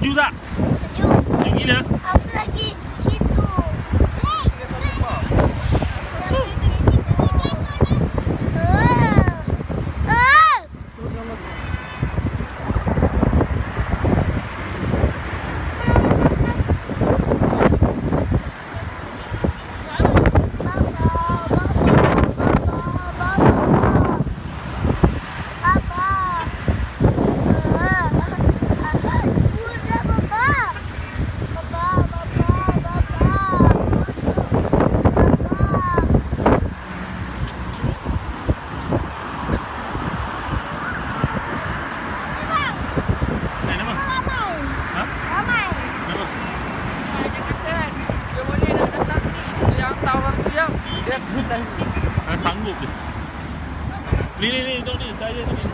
Sejuk tak? Sejuk. Sejuk gila. Apa lagi? Situ. Sanggup je. Ni, jom ni, saya ni.